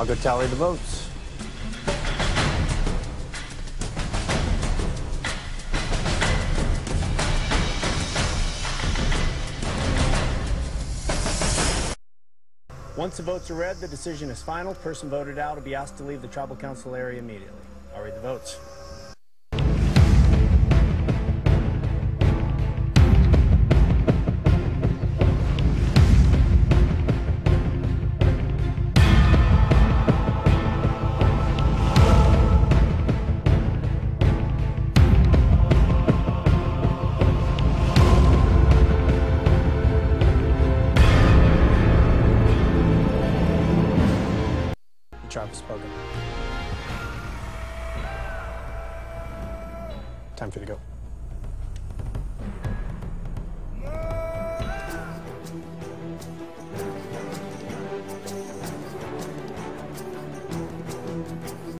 I'll go tally the votes. Once the votes are read, the decision is final. Person voted out will be asked to leave the tribal council area immediately. I'll read the votes. Tribe has spoken. Time for you to go.